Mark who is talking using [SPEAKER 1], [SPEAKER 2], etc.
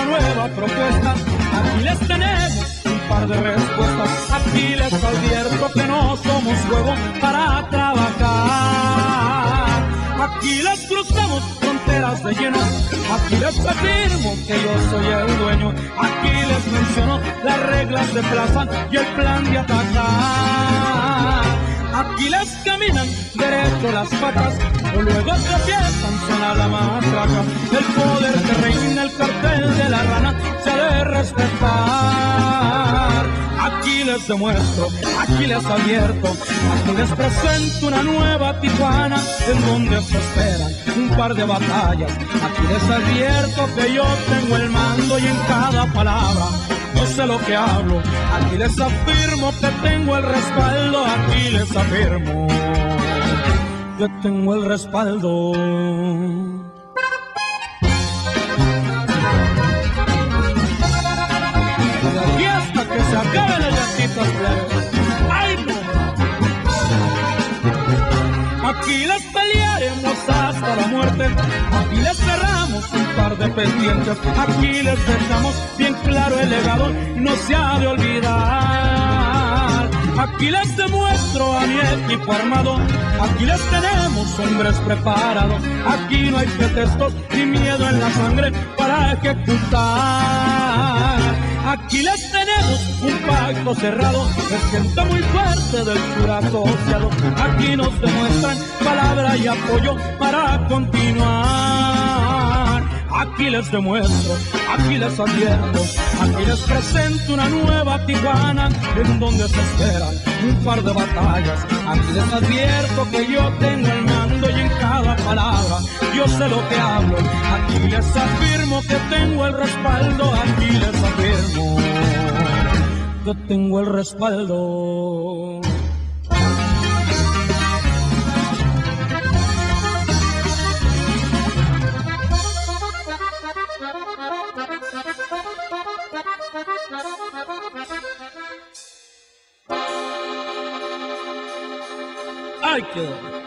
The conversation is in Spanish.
[SPEAKER 1] nueva propuesta. Aquí les tenemos un par de respuestas. Aquí les advierto que no somos juego para trabajar. Aquí les cruzamos fronteras de lleno. Aquí les afirmo que yo soy el dueño. Aquí les menciono las reglas de plaza y el plan de atacar. Aquí les caminan derecho las patas, o luego tropiezan, suena la matraca. El poder que reina, el cartel de la rana, se ha de respetar. Aquí les demuestro, aquí les advierto, aquí les presento una nueva Tijuana, en donde se esperan un par de batallas. Aquí les advierto que yo tengo el mando y en cada palabra yo sé lo que hablo. Aquí les afirmo que tengo el respaldo. Aquí les afirmo que tengo el respaldo. Y aquí hasta que se acaben las llantitas, plebes. ¡Ay, no! Aquí les pelearemos hasta la muerte. Aquí les cerramos un par de pendientes. Aquí les dejamos bien claro el legado, no se ha de olvidar. Aquí les demuestro a mi equipo armado. Aquí les tenemos hombres preparados. Aquí no hay pretextos ni miedo en la sangre para ejecutar. Aquí les tenemos un pacto cerrado, se siente muy fuerte del sur asociado. Aquí nos demuestran palabra y apoyo para continuar. Aquí les demuestro, aquí les advierto, aquí les presento una nueva Tijuana, en donde se esperan un par de batallas. Aquí les advierto que yo tengo el mando y en cada palabra yo sé lo que hablo. Aquí les afirmo que tengo el respaldo. Aquí les afirmo que tengo el respaldo. ¡Ay, qué!